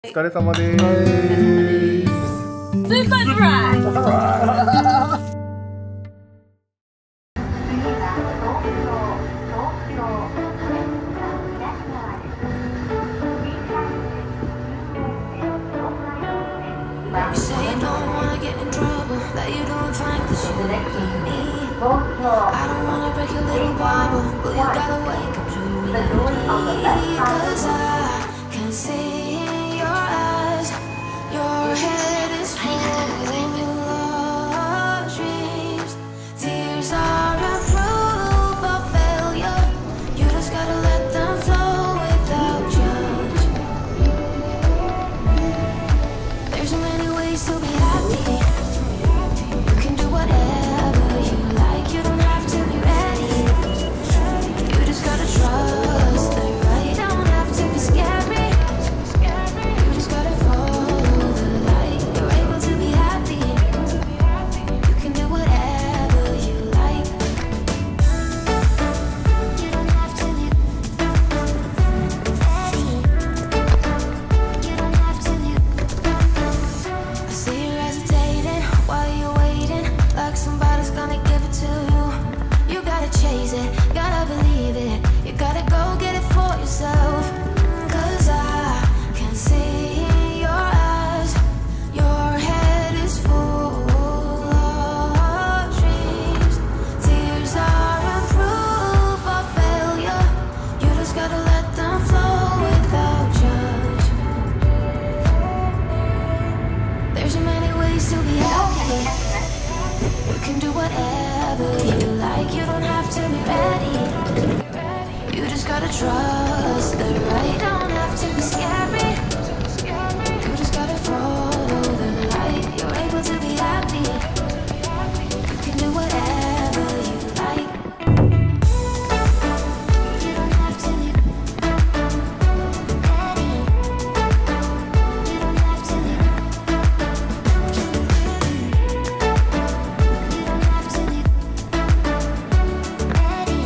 お疲れ様です。 スーパードライ。 Trust the right, don't have to be scary. You just gotta follow the light. You're able to be happy. You can do whatever you like. You don't have to be ready. You don't have to be You don't have to be ready.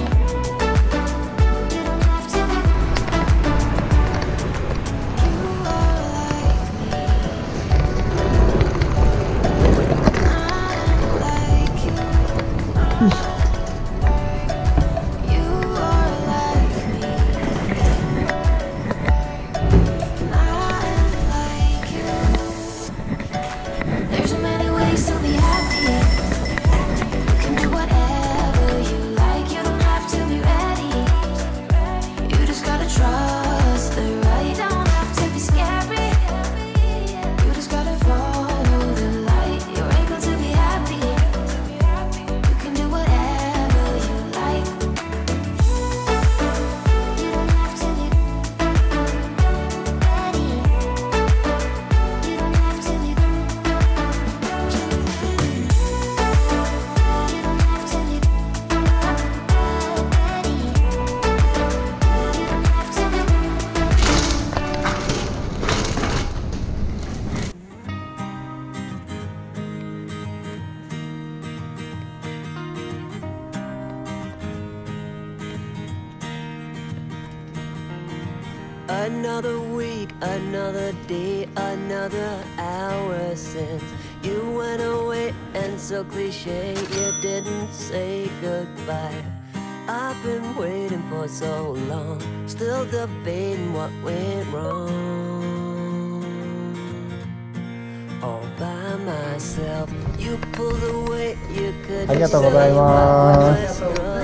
Another week, another day, another hour since you went away, and so cliche you didn't say goodbye. I've been waiting for so long, still debating what went wrong. All by myself, you pulled away, you couldn't ありがとうございます。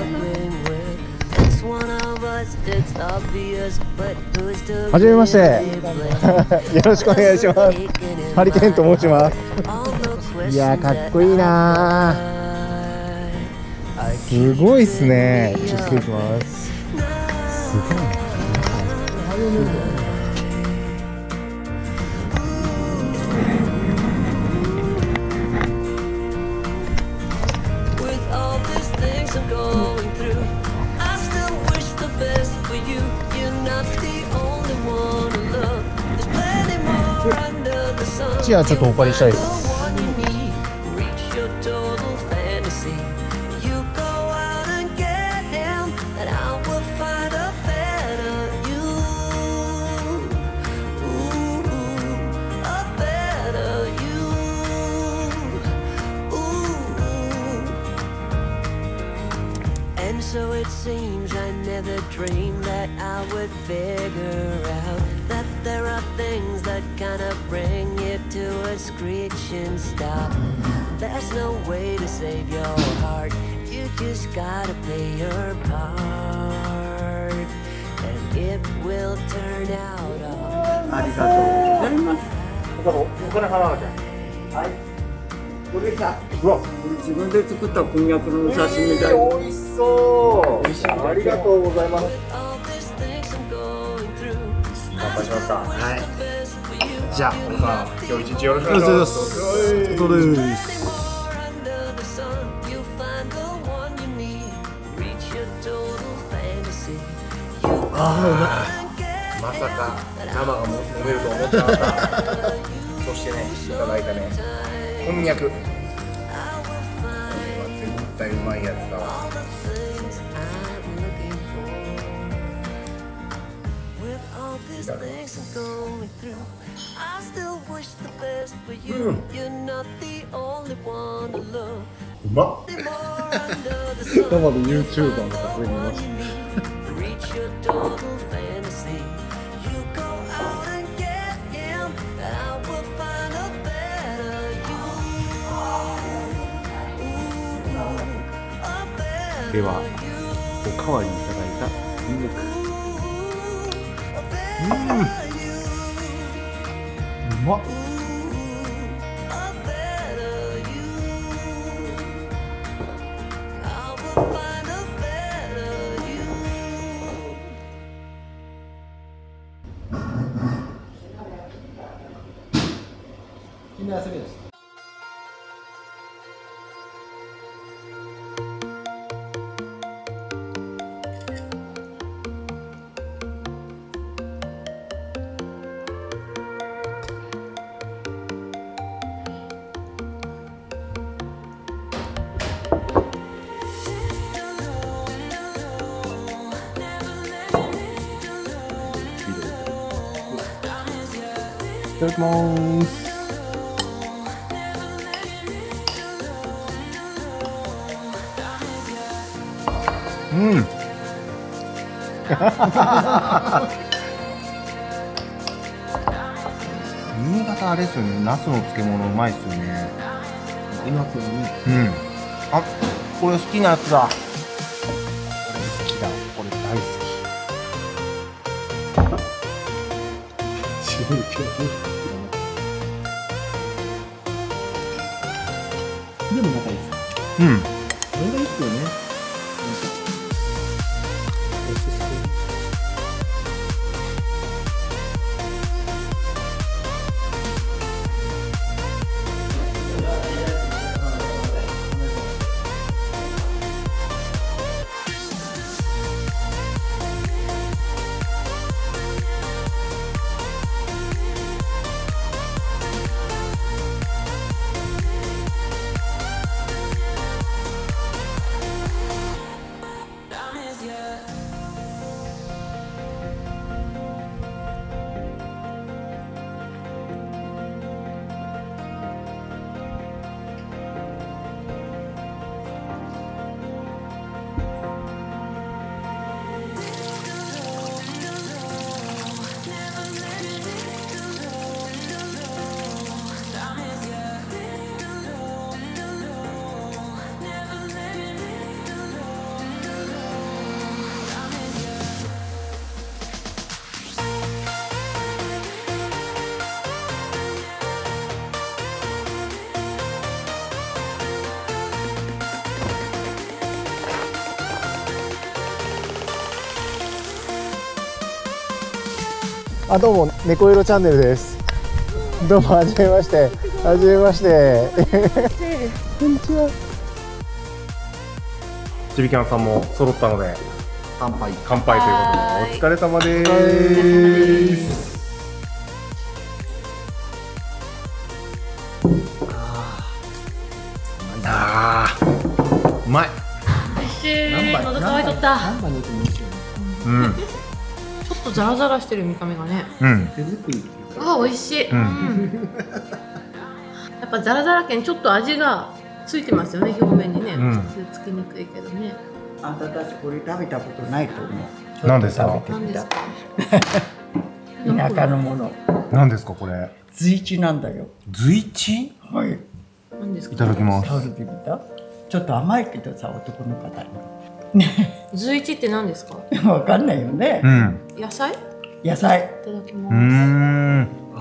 はじめまして。よろしくお願いします。ハリケーンと申します。いやー、かっこいいなー。すごいっすね。ちょっと失礼します。すごい。チアちょっとお借りしたいです。 it seems I never dreamed that I would figure out that there are things that kinda bring you to a screeching stop. There's no way to save your heart, you just gotta play your part, and it will turn out all. ありがとうございます。 お金払わなきゃ。はい。どうでした？うわ、 自分で作ったこんにゃくの刺身だよ。 美味しそう。ありがとうございます。乾杯しますか。はい。じゃあ、おさん、今日一日よろしくお願いします。お疲れです。ああ、うまい。まさか生が飲めると思ってなかった。そしてね、いただいたね、こんにゃく。これは絶対うまいやつだわ。うまっ。生の YouTuber のさすがにいました。では、おかわりいただいたニンニク。うまっ。みんな休みです。いただきます。新潟あれですよね、ナスの漬物うまいですよね。今これね。あ、これ好きなやつだ。これ好きだ。これ大好き。白いけど。でも仲いいです。これがいいっすよね。あ、どうも、猫色チャンネルです。どうも、はじめまして。はじめまして。こんにちは。ちびキャンさんも揃ったので、乾杯ということで、お疲れ様です。うまい。 おいしい。喉乾いとった。ちょっとザラザラしてる見た目がね。あ、美味しい。やっぱザラザラ系ちょっと味がついてますよね、表面にね。普通つきにくいけどね。 あんたたちこれ食べたことないと思う。 何ですか？ 食べてみた。 何田舎のもの。 何ですかこれ？ 随一なんだよ。 随一？ はい。 何ですか？ いただきます。 食べてみた。ちょっと甘いけどさ、男の方に。 随一って何ですか？ わかんないよね。 うん。 野菜？ 野菜。 いただきます。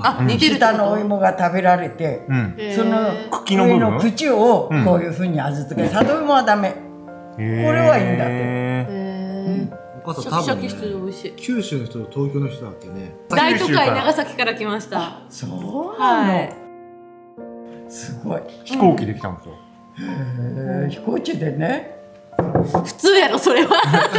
あ、似てるって下こと？ のお芋が食べられて、その茎の部分上の口をこういう風に味付け。里芋はダメ。これはいいんだって。 お母さん多分シャキシャキしてる美味しい。 九州の人と東京の人だっけね。 大都会長崎から来ました。 そうなの。すごい。 飛行機で来たんですよ。 飛行機でね。 普通やろそれは。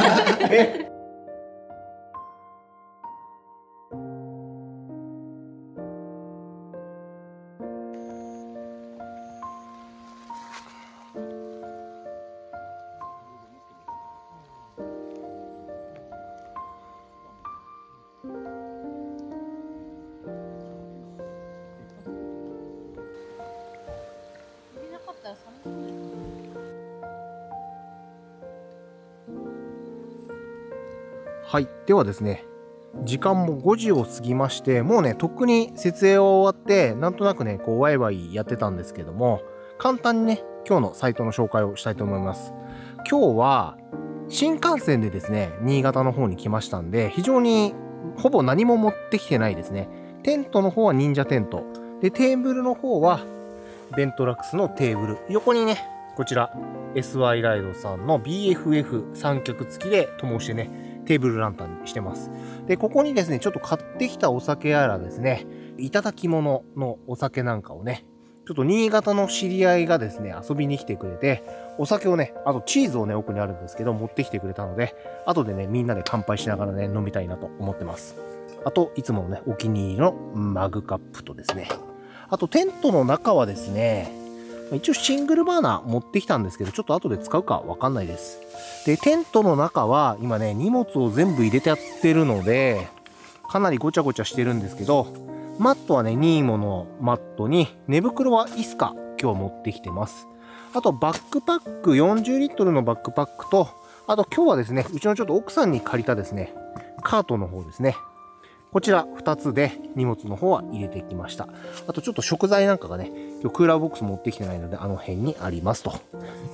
はい、ではですね、時間も5時を過ぎまして、もうね、とっくに設営を終わって、なんとなくね、こうワイワイやってたんですけども、簡単にね、今日のサイトの紹介をしたいと思います。今日は新幹線でですね、新潟の方に来ましたんで、非常にほぼ何も持ってきてないですね。テントの方は忍者テント。で、テーブルの方はベントラックスのテーブル。横にね、こちら SY ライドさんの BFF 三脚付きで灯してね、テーブルランタンにしてます。で、ここにですね、ちょっと買ってきたお酒やらですね、いただき物のお酒なんかをね、ちょっと新潟の知り合いがですね、遊びに来てくれて、お酒をね、あとチーズをね、奥にあるんですけど、持ってきてくれたので、後でね、みんなで乾杯しながらね、飲みたいなと思ってます。あと、いつものね、お気に入りのマグカップとですね、あとテントの中はですね、一応シングルバーナー持ってきたんですけど、ちょっと後で使うかわかんないです。で、テントの中は今ね、荷物を全部入れてやってるので、かなりごちゃごちゃしてるんですけど、マットはね、ニーモのマットに、寝袋はイスカ、今日持ってきてます。あと、バックパック、40リットルのバックパックと、あと今日はですね、うちのちょっと奥さんに借りたですね、カートの方ですね。こちら2つで荷物の方は入れてきました。あとちょっと食材なんかがね、今日クーラーボックス持ってきてないので、あの辺にありますと。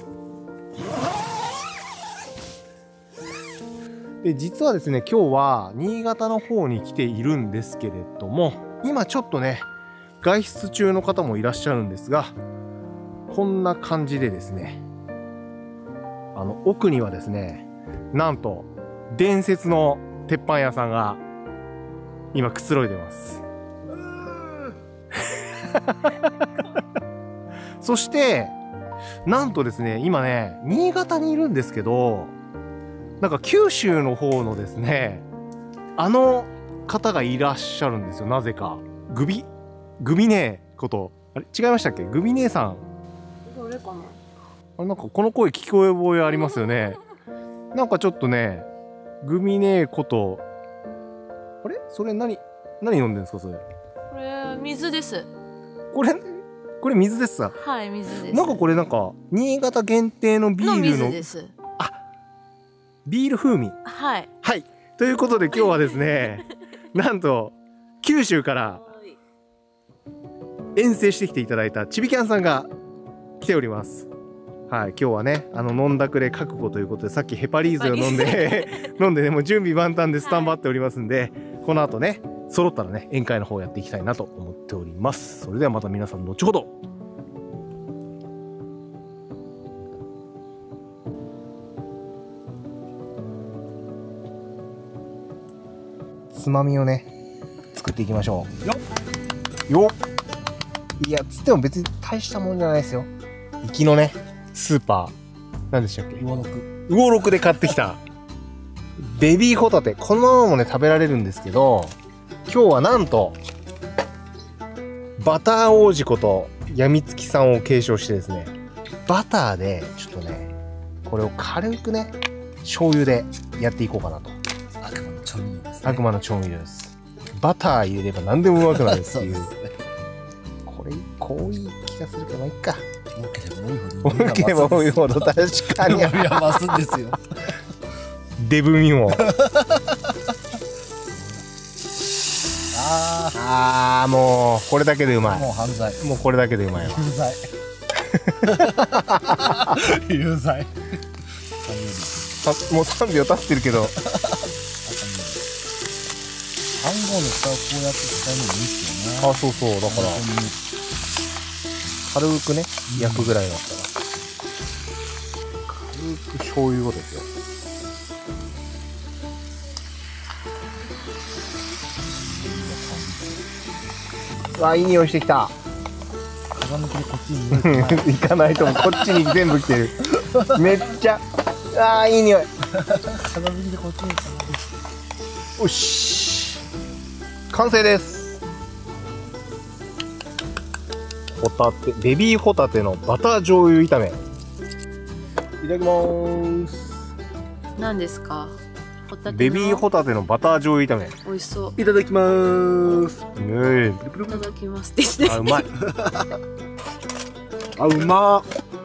で、実はですね、今日は新潟の方に来ているんですけれども、今ちょっとね、外出中の方もいらっしゃるんですが、こんな感じでですね、奥にはですね、なんと、伝説の鉄板屋さんが、今くつろいでます。そして、なんとですね、今ね、新潟にいるんですけど、なんか九州の方のですね、あの方がいらっしゃるんですよ、なぜか。グビ姉こと。あれ違いましたっけ？グビ姉さん。 どれかな？ あれなんかこの声聞こえ覚えありますよね。なんかちょっとね、グビ姉こと、あれそれ何飲んでるんですかそれ？ これ水です。 これ水ですか？ はい、水です。 なんかこれなんか新潟限定のビールの水です。 あ、ビール風味。 はい。 はい。ということで今日はですね、なんと九州から遠征してきていただいたちびキャンさんが来ております。はい、今日はね、飲んだくれ覚悟ということで、さっきヘパリーゼを飲んで飲んでね、もう準備万端でスタンバっておりますんで、この後ね、揃ったらね、宴会の方やっていきたいなと思っております。それではまた皆さん後ほど。つまみをね、作っていきましょう。よっいや、つっても別に大したもんじゃないですよ。行きのね、スーパー、何でしたっけ？魚六で買ってきたベビーホタテ。このままもね、食べられるんですけど、今日はなんとバター王子ことやみつきさんを継承してですね、バターでちょっとね、これを軽くね、醤油でやっていこうかなと。 悪魔の調味料ですね。 悪魔の調味料です。バター入れれば何でもうまくなるっていう。これこういう気がするけど、まあいっか。 多ければ多いほど多ければ多いほど確かにうまみは増すんですよ。 デブミもあもうこれだけでうまあ、 い。 もう犯罪。 もうこれだけでうまいわ。 有罪。有罪。 もう3秒経ってるけど。 飯盒の蓋をこうやって使うのもいいっすよね。 あ、そうそう、だから軽くね、焼くぐらいだったら軽く醤油をですよ。わあ、いい匂いしてきた。 風向きでこっちに行かないともこっちに全部来てる。めっちゃ、ああ、いい匂い。 風向きでこっちによし、完成です。ホタテ、ベビーホタテのバター醤油炒め。いただきます。 何ですか？ホタテのベビーホタテのバター醤油炒め。 美味しそう。 いただきまーす。 いいただきますって言って。 あ、うまい。 あ、うまー。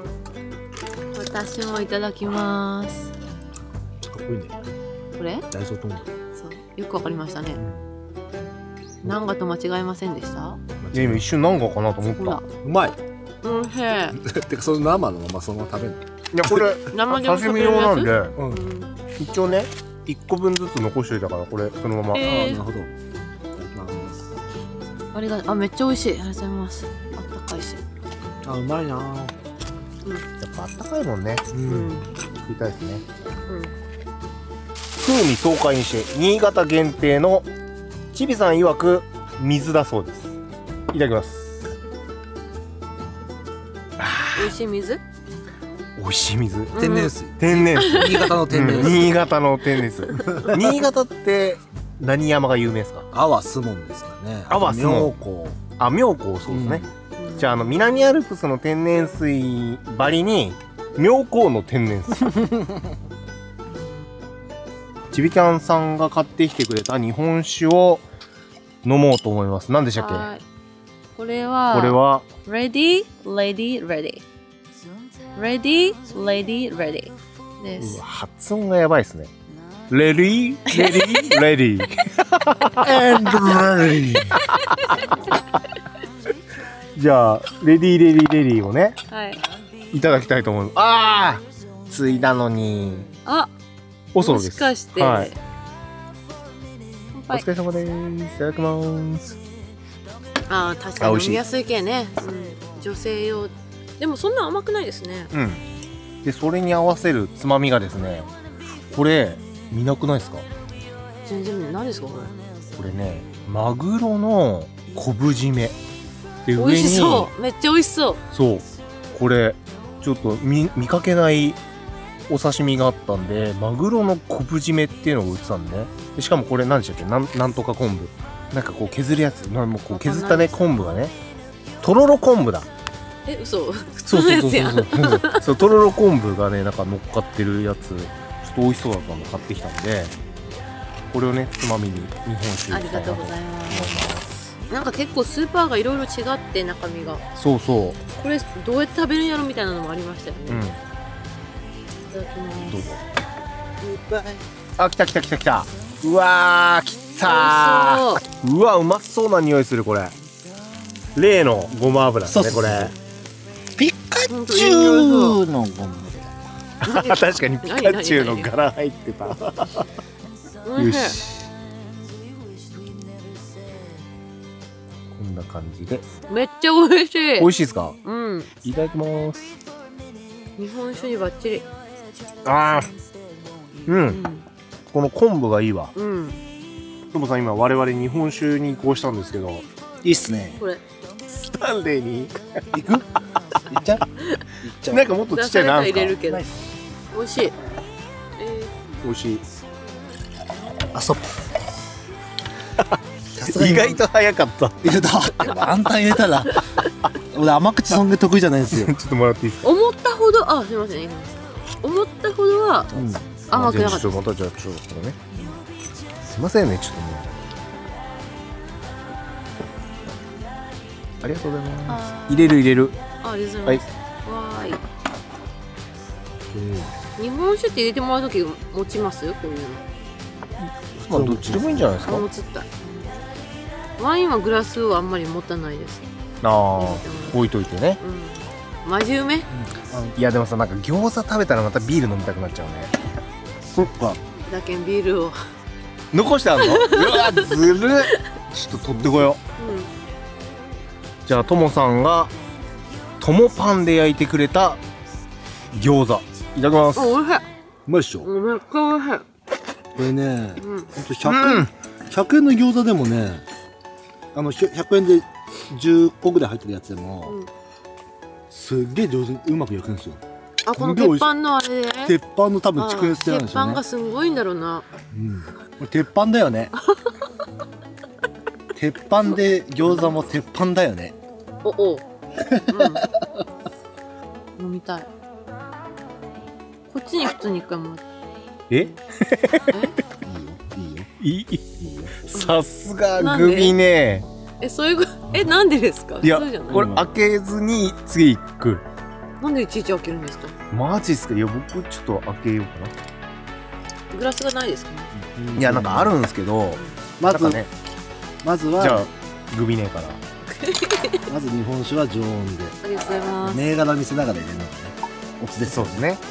私もいただきます。 かっこいいね。 これ？ ダイソートング。 そう、よくわかりましたね。何がと間違えませんでした？ いや、今一瞬何個かなと思っほらた。、 うまい。 おいしい。 てかその生のままそのまま食べる。 いや、これ生でも刺身用なんで、 うん。 うん一応ね、1個分ずつ残しといたから、これそのまま。 あえー、なるほど。いただきます。 めっちゃ美味しい。ありがとうございます。あったかいし。 あ、うまいなー。 やっぱあったかいもんね。 うん。 食いたいですね。 うん。 風味爽快にして新潟限定のちびさん曰く水だそうです。いただきます。 美味しい水？ 美味しい水。 天然水。 天然水。 新潟の天然水。 新潟の天然水。新潟って何山が有名ですか？ 阿波スモンですかね。 阿波スモン妙高。 あ、妙高、そうですね。じゃあ、南アルプスの天然水ばりに妙高の天然水。ちびキャンさんが買ってきてくれた日本酒を飲もうと思います。何でしたっけ？ はい。これは。 これは Ready, Lady, Ready. Ready, Lady, Ready. でうすわ。発音がやばいですね。レディーレディーレディー。 And ready. じゃあレディーレディーレディーをね、 はい。 いただきたいと思います。ああ、ついだのに。 あ、もおそろです。 しかして。 はい。お乾杯疲れ様です。いただきます。 あー、確あ美味しいかに飲みやすい系ね。うん。女性用。でもそんな甘くないですね。 うん。で、それに合わせるつまみがですね、これ、見なくないですか？ 全然何ですかこれ。 これね、マグロの昆布締め。で、 美味しそう。めっちゃ美味しそう。 そう。これ、ちょっと見かけないお刺身があったんで、マグロの昆布締めっていうのが売ってたんでね。でしかもこれ何でしたっけ？なんとか昆布。なんかこう削るやつ。もうこう削ったね、昆布がね。とろろ昆布だ。 え、嘘。 そうそうそうそうそう。そう、とろろ昆布がね、なんか乗っかってるやつ、ちょっと美味しそうだったんで買ってきたんで、これをね、つまみに日本酒ありがとうござい思いま。 ますなんか結構スーパーがいろいろ違って中身が。 す。そうそこれどうやって食べるんやろみたいなのもありましたよね。 う。うん。 いただきます。 どうぞ。あ、来た来た来た来た。うわー、来たー。うわ、うまそうな匂いする、これ。例のごま油ですね、これ。 ピカチュュウのゴム。 確かにピカチュウの柄入ってた。よ美味しい。 し。こんな感じで。 めっちゃ美味しい。 美味しいですか？ うん。 いただきます。 日本酒にバッチリ。 ああ。う。 うんん。 この昆布がいいわ。 うん。 ともさん、今我々日本酒に移行したんですけど、 いいっすね。 これ。 スタンレーに行く？行っちゃう？行っちゃう。 なんかもっとちっちゃいのあるん出されたら入れるすけど。美味しい。 か？美味しい。 あ、ストップ。 意外と早かった。 いやだってあんた入れたら俺甘口そんげ得意じゃないんですよ。 ちょっともらっていいですか？ 思ったほど、あ、すみません。いいです思ったほどは甘くなかったちょっとまたじゃあちょっとね。すいませんね、ちょっともう。ありがとうございます。 あ入れる入れる。 ありがとうございます。わーい。 日本酒って入れてもらうとき持ちます？こういうの。 まあどっちでもいいんじゃないですか。 持つったい。ワインはグラスはあんまり持たないです。 ああ、置いといてね。 うん。マジ梅？ いやでもさ、なんか餃子食べたらまたビール飲みたくなっちゃうね。 そっか。 だけんビールを。 残してあるの？うわずるい。ちょっと取ってこよう。 うん。 じゃあともさんがともパンで焼いてくれた餃子いただきます。 おいしい。 うまいっしょ。 めっちゃおいしい。 これね、 うん。 ほんと100円の餃子でもね、100円で10個ぐらい入ってるやつでも、 うん、 すっげえ上手にうまく焼くんですよ。 あ、この鉄板のあれで。 鉄板の多分蓄熱性なんで鉄しょうね。 板がすごいんだろうな。 うん。これ鉄板だよね。鉄板で餃子も鉄板だよね。 おお。うん。飲みたい。こっちに普通に一回もらって。 え？ いいよ。 いい。さすがグビね。 そういうなんでですか？ いや普通じゃない？ これ開けずに次行く。 なんでいちいち開けるんですか？ マジっすか。いや僕ちょっと開けようかグラスがないですかね？ な。いやなんかあるんですけど、 まずね。 まずじゃあはグビねから。 まず日本酒は常温で。 ありがとうございます。 銘柄見せながら入れるのがね。おつです。 そうですね。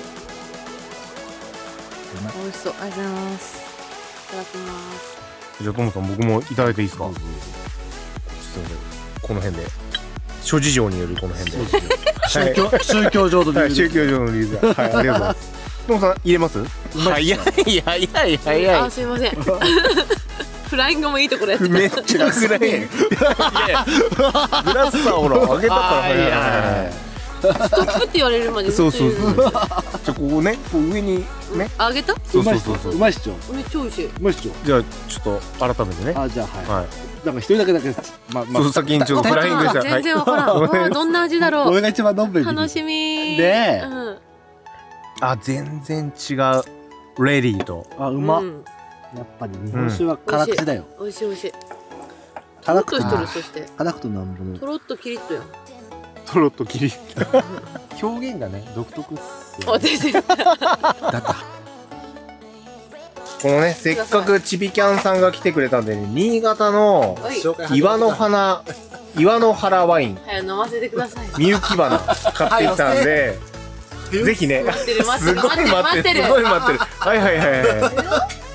美味しそう。ありがとうございます。いただきます。 じゃあともさん僕もいただいていいですか。すみません。この辺で諸事情によるこの辺で。 宗教上の理由で。 宗教上の理由で。はい、ありがとうございます。ともさん入れます？早い。 あ、すいません。フライングもいいところやってめっちゃフライング。いやいやグラスさほらあげたから早い。 ストップって言われるまでそうそうそう。じゃあここね、こう上にね。 あげた？ そうそうそう。 うまいっしょ。 めっちゃ美味しい。 うまいっしょ。 じゃあちょっと改めてね。 あ、じゃあはい。 はい。 なんか一人だけそう先にちょっとフライングした。 全然わからん。どんな味だろう。 俺が一番飲むべき。 楽しみ。 で、 あ全然違う。レディーと。 あうま。やっぱり日本酒は辛口だよ。 美味しい美味しい。 辛くととろっとしとるそして。 辛くとなんぼの。 とろっとキリッとよ。 とろっとキリッ。表現がね独特っすよ。 だった。 このねせっかくちびキャンさんが来てくれたんでね、新潟の岩の原ワイン。 はい飲ませてください。 みゆき花買ってきたんで。ぜひね、すごい待ってる、すごい待ってる。はいはいはいはい。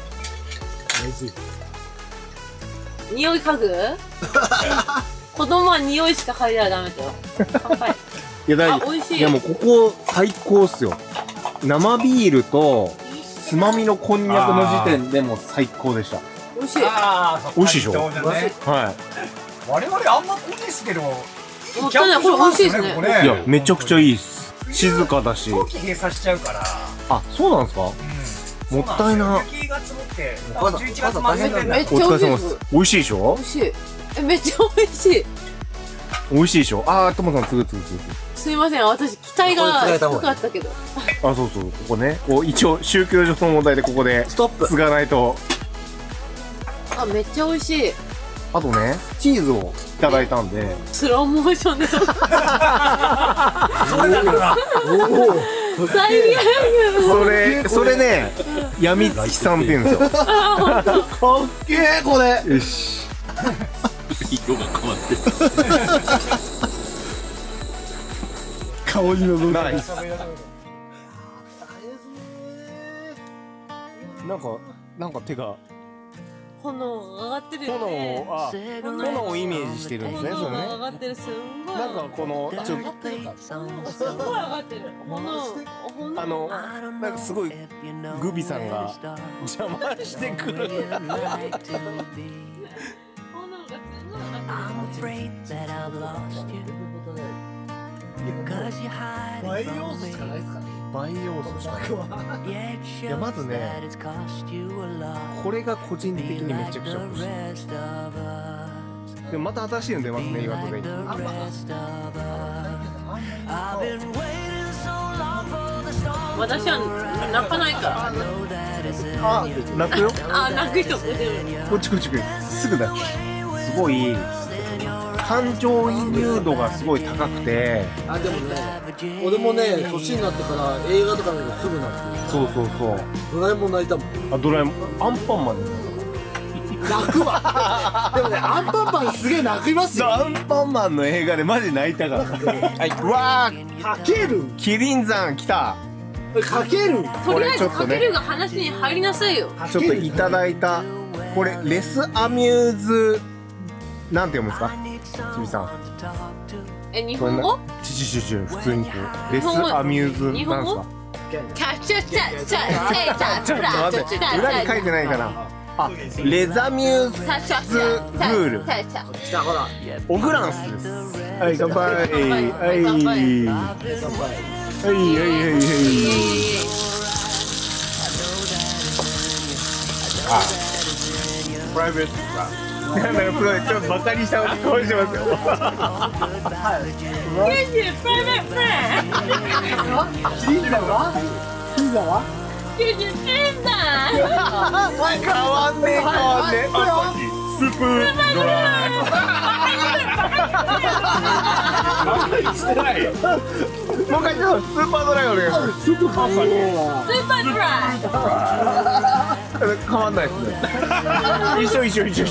匂い嗅ぐ？子供は匂いしか嗅いだらダメだよ。乾杯。 いや大丈夫。 美味しい。 いやもうここ最高っすよ。生ビールとつまみのこんにゃくの時点でも最高でした。 美味しい。 美味しいでしょ。はい。 我々あんまこですけど。 もったいない。これ美味しいですね。 いやめちゃくちゃいいっす。静かだし。 早期閉鎖しちゃうから。 あ、そうなんですか。もったいな。 雪が積もって11月までめっちゃ美味しい。 お疲れ様です。美味しいでしょ。 美味しい。めっちゃ美味しい。 美味しいでしょ。あー、ともさんつぐ。 すいません、私期待が低かったけど。 あ、そうここね。一応宗教上の問題でここでストップ継がないと。 あ、めっちゃ美味しい。 あとね、チーズをいただいたんで。 スローモーションで。それだから最悪。 それね、やみつきさんって言うんですよ。かっけーこれ。よし。 色が変わってる。顔にのない。なんか手が。 炎上がってるよね。 炎をイメージしてるんですね。それね。 上がってるすんごい。 なんかこのちょっとすんごい上がってる。 なんかすごいグビさんが邪魔してくる。培養素しかない。いやまずね、これが個人的にめちゃくちゃ欲しい。でもまた新しいの出ますね、岩戸で。 私は泣かないから。 あ、泣くよ。 あ、泣くよ。 こっちすぐだ。すごい感情移入度がすごい高くて。 あ、でもね、俺もね、年になってから映画とか見るとすぐ泣く。 そうそうそう。 ドラえもん泣いたもん。 あ、ドラえもん、アンパンマンで泣くわ。でもね、アンパンマンすげえ泣きますよ。 アンパンマンの映画でマジ泣いたから。はい、うわー、 かける。 キリン山来た。 かける。 とりあえずかけるが話に入りなさいよ。 ちょっといただいた。これレスアミューズ、なんて読むんですか、ちびさん。 日本語？ 普通にこうレスアミューズなんですか。ちょっと待って、裏に書いてないかな。あ、レザミューズグール。オグランスです。はい、乾杯。はい。はい。あ、プライベートか。なんかプロちょっとバカにした顔してますよ。変わんねえ。スープドライ。もう一回ちょっとスーパードライお願いします。スーパードライ。変わんないですね。一緒。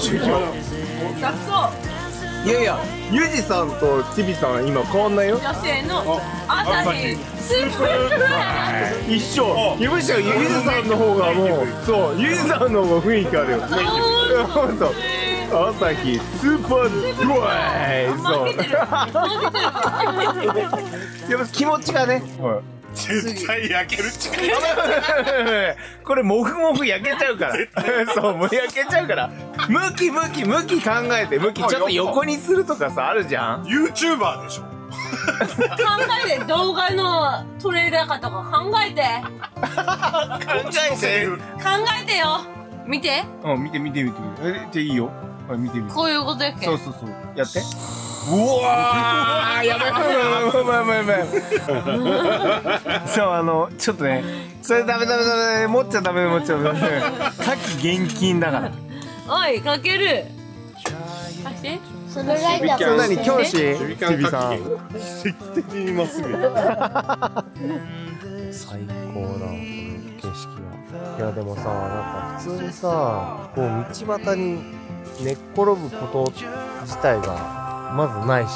いやいや、ユジさんとチビさん今変わんないよ。 女性の朝日スープドライ。 一緒。ゆずさんの方がもう、そう、ユジさんの方が雰囲気あるよ。本当。朝日スーパードライ。そう。やっぱ気持ちがね。 絶対焼けるっちゃこれモフモフ焼けちゃうから。そう、もう焼けちゃうから。向き考えて、向きちょっと横にするとかさ、あるじゃん。 YouTuber でしょ。 考えて、動画の撮れ高とか考えて。考えてよ。見て。 うん、見て。じゃあいいよ。見て。 こういうことやっけ。 そう。やって。うわー、やばい。そう、ちょっとね、それダメ。持っちゃダメ。火気厳禁だから。 おい、かける。貸して。 それ何、教師？チビさん。 奇跡的にまっすぐ。 最高だ、この景色は。いや、でもさ、なんか普通にさ、こう道端に寝っ転ぶこと自体がまずないし。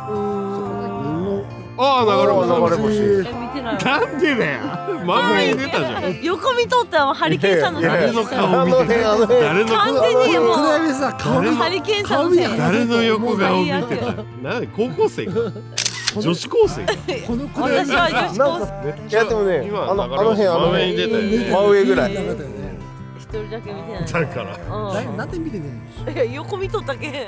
ああ、流れ星。 見てない。 なんでだよ。漫画に出たじゃん。 横見とったらハリケーンさんの誰の顔見てる。誰の完全にもうハリケーンさんのせい。 誰の横顔見てる。何、高校生か。女子高生。 私は女子高生。 いや、でもね、あの辺真上に出たよね。 真上ぐらい。 一人だけ見てない。 だから。 なんで見てねいや、横見とったけ。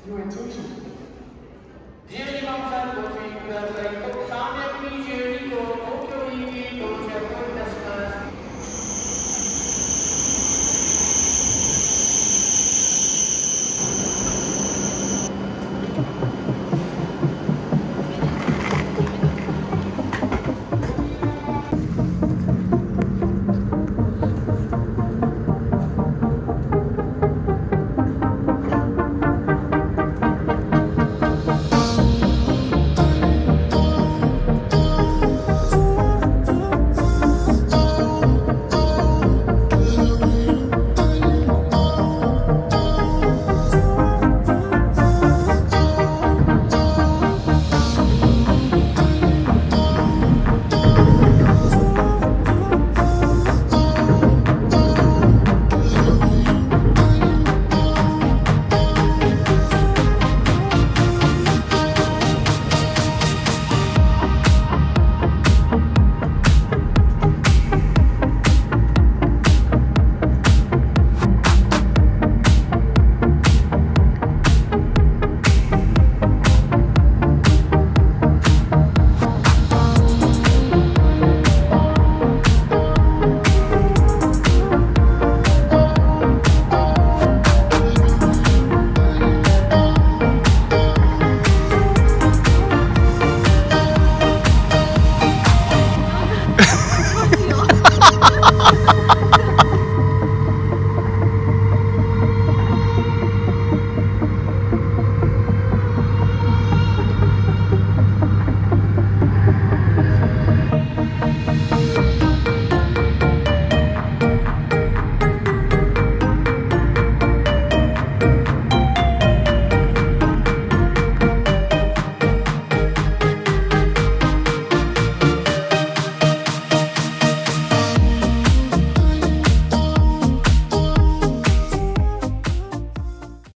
12番線ご注意ください。